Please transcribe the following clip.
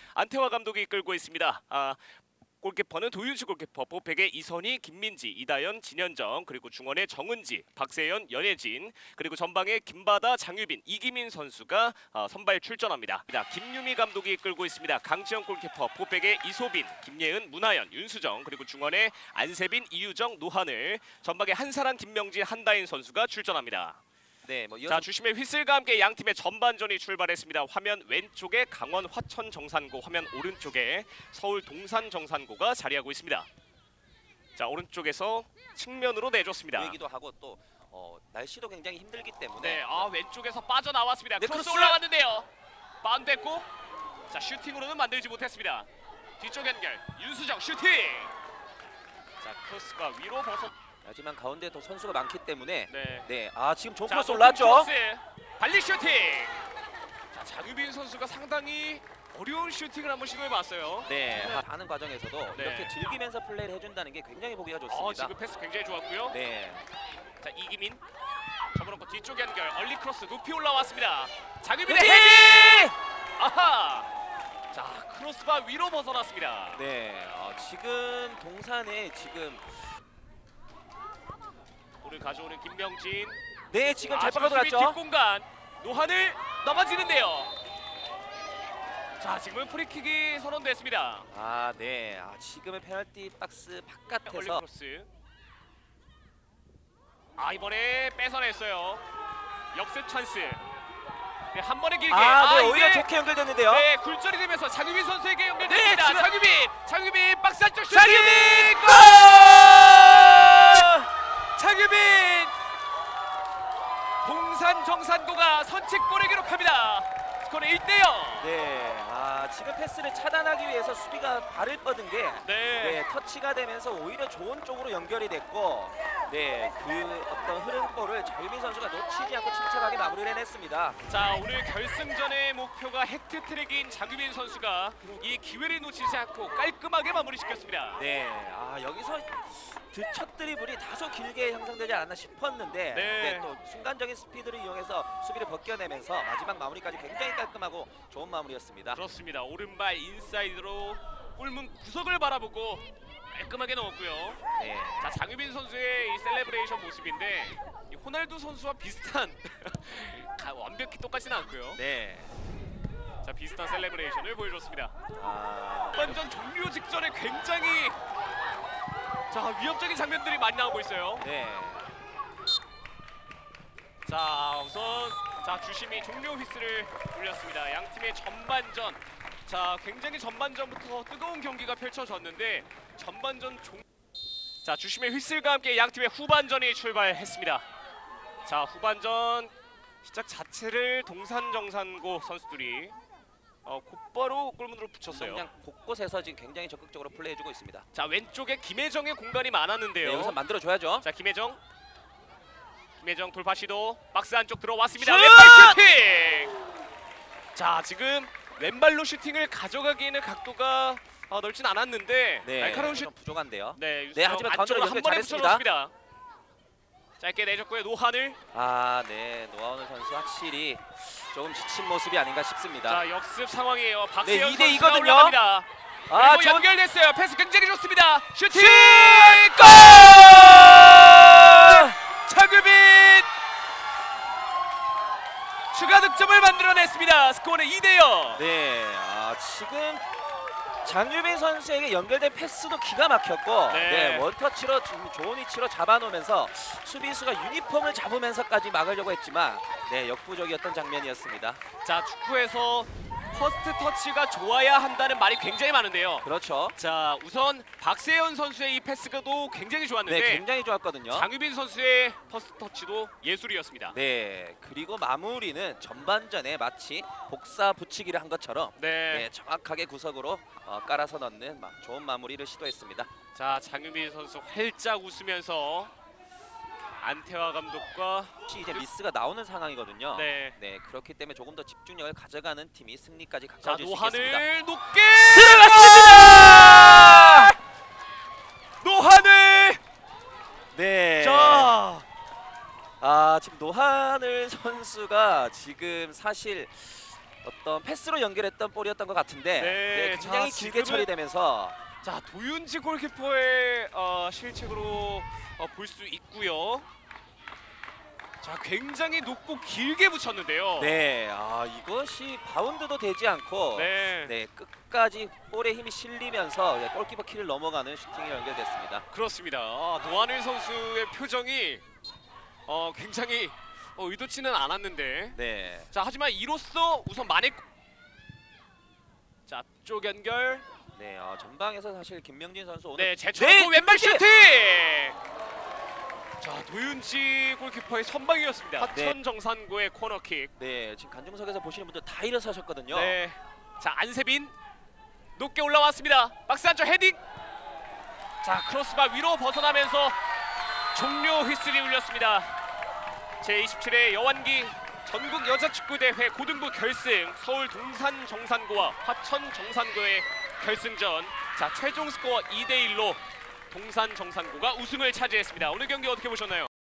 안태화 감독이 이끌고 있습니다. 골키퍼는 도윤수 골키퍼, 포백의 이선희, 김민지, 이다연, 진현정, 그리고 중원의 정은지, 박세연, 연예진, 그리고 전방에 김바다, 장유빈, 이기민 선수가 선발 출전합니다. 김유미 감독이 이끌고 있습니다. 강지영 골키퍼, 포백의 이소빈, 김예은, 문하연, 윤수정, 그리고 중원의 안세빈, 이유정, 노하늘, 전방에 한사랑, 김명진, 한다인 선수가 출전합니다. 네, 자, 주심의 휘슬과 함께 양 팀의 전반전이 출발했습니다. 화면 왼쪽에 강원 화천 정산고, 화면 오른쪽에 서울 동산 정산고가 자리하고 있습니다. 자, 오른쪽에서 측면으로 내줬습니다. 보이기도 하고 또 날씨도 굉장히 힘들기 때문에. 네, 왼쪽에서 빠져나왔습니다. 네, 크로스 크로스! 올라갔는데요. 반됐고, 자, 슈팅으로는 만들지 못했습니다. 뒤쪽 연결, 윤수정 슈팅. 자, 크로스가 위로 벗어. 하지만 가운데 더 선수가 많기 때문에 네. 지금 좋은 자, 크로스 올라왔죠. 발리 슈팅. 자, 장유빈 선수가 상당히 어려운 슈팅을 한번 시도해봤어요. 네, 하는 과정에서도 네. 이렇게 즐기면서 플레이를 해준다는 게 굉장히 보기가 좋습니다. 지금 패스 굉장히 좋았고요. 네, 자, 이기민 접어놓고 뒤쪽 연결, 얼리 크로스 높이 올라왔습니다. 장유빈의 헤딩! 헤딩! 아하! 자, 크로스바 위로 벗어났습니다. 네, 지금 동산에 지금 볼을 가져오는 김명진. 네, 지금 잘 수비 빠져들었죠. 뒷공간 노한을 넘어지는데요. 자, 지금은 프리킥이 선언됐습니다. 네, 지금의 페널티 박스 얼리 바깥에서 크로스. 이번에 뺏어냈어요. 역습 찬스. 네, 한 번에 길게. 네, 오히려 이게 좋게 연결됐는데요. 네, 굴절이 되면서 장유빈 선수에게 연결됩니다. 네, 지금 장유빈 박스 안쪽 슈팅! 장유빈 골! 장유빈! 동산 정산고가 선취골을 기록합니다. 스코어는 1대0. 네, 지금 패스를 차단하기 위해서 수비가 발을 뻗은 게 네. 터치가 되면서 오히려 좋은 쪽으로 연결이 됐고, 그 어떤 흐름볼을 장유빈 선수가 놓치지 않고 침착하게 마무리를 해냈습니다. 자, 오늘 결승전의 목표가 해트트릭인 장유빈 선수가 이 기회를 놓치지 않고 깔끔하게 마무리시켰습니다. 네, 여기서 첫 드리블이 다소 길게 형성되지 않았나 싶었는데 또 순간적인 스피드를 이용해서 수비를 벗겨내면서 마지막 마무리까지 굉장히 깔끔하고 좋은 마무리였습니다. 그렇습니다. 오른발 인사이드로 골문 구석을 바라보고 깔끔하게 넣었고요. 네. 자, 장유빈 선수의 이 셀레브레이션 모습인데 이 호날두 선수와 비슷한 완벽히 똑같지는 않고요. 네. 자, 비슷한 셀레브레이션을 보여줬습니다. 완전 종료 직전에 굉장히 위협적인 장면들이 많이 나오고 있어요. 네. 자, 우선 주심이 종료 휘슬을 울렸습니다. 양 팀의 전반전. 자, 굉장히 전반전부터 뜨거운 경기가 펼쳐졌는데 자, 주심의 휘슬과 함께 양 팀의 후반전이 출발했습니다. 자, 후반전 시작 자체를 동산정산고 선수들이 곧바로 골문으로 붙였어요. 그냥 곳곳에서 지금 굉장히 적극적으로 플레이해주고 있습니다. 자, 왼쪽에 김혜정의 공간이 많았는데요. 네, 여기서 만들어줘야죠. 자, 김혜정 돌파 시도. 박스 안쪽 들어왔습니다. 슛! 왼발 슈팅! 자, 지금 왼발로 슈팅을 가져가기에는 각도가 넓진 않았는데 날카로운 슈팅. 좀 부족한데요. 네, 하지만 가운데로 한 번에 잘했습니다. 붙여놓습니다. 짧게 내줬고요. 노하늘. 네, 노하늘 선수 확실히 조금 지친 모습이 아닌가 싶습니다. 자, 역습 상황이에요. 박세현 2대2 선수가 거든요. 올라갑니다. 그리고 좋은 연결됐어요. 패스 굉장히 좋습니다. 슈팅! 골! 장유빈! 추가 득점을 만들어냈습니다. 스코어는 2대0. 네, 지금 장유빈 선수에게 연결된 패스도 기가 막혔고, 원터치로 좋은 위치로 잡아놓으면서 수비수가 유니폼을 잡으면서까지 막으려고 했지만, 역부족이었던 장면이었습니다. 자, 축구에서 퍼스트 터치가 좋아야 한다는 말이 굉장히 많은데요. 그렇죠. 자, 우선 박세현 선수의 이 패스가도 굉장히 좋았는데 굉장히 좋았거든요. 장유빈 선수의 퍼스트 터치도 예술이었습니다. 그리고 마무리는 전반전에 마치 복사 붙이기를 한 것처럼 정확하게 구석으로 깔아서 넣는 좋은 마무리를 시도했습니다. 자, 장유빈 선수 활짝 웃으면서 안태화 감독과 이제 미스가 나오는 상황이거든요. 네. 그렇기 때문에 조금 더 집중력을 가져가는 팀이 승리까지 가까워질 수 있겠습니다. 노하늘 높게 들어갔습니다. 노하늘. 자, 지금 노하늘 선수가 지금 사실 어떤 패스로 연결했던 볼이었던 것 같은데 네, 굉장히 자, 길게 지금은- 처리되면서 자, 도윤지 골키퍼의 실책으로 볼 수 있고요. 자, 굉장히 높고 길게 붙였는데요. 이것이 바운드도 되지 않고 네. 끝까지 볼에 힘이 실리면서 골키퍼 키를 넘어가는 슈팅이 연결됐습니다. 그렇습니다. 노한일 선수의 표정이 굉장히 의도치는 않았는데. 자, 하지만 이로써 우선 만회. 자, 앞쪽 연결. 전방에서 사실 김명진 선수 오늘 네, 제쳐놓고 왼발 슈팅. 자, 도윤지 골키퍼의 선방이었습니다. 하천 정산구의 코너킥. 지금 관중석에서 보시는 분들 다 일어서셨거든요. 네. 자, 안세빈 높게 올라왔습니다. 박스 안쪽 헤딩. 자, 크로스바 위로 벗어나면서 종료 휘슬이 울렸습니다. 제27회 여완기 전국 여자축구대회 고등부 결승 서울 동산 정산고와 화천 정산고의 결승전. 자, 최종 스코어 2대1로 동산 정산고가 우승을 차지했습니다. 오늘 경기 어떻게 보셨나요?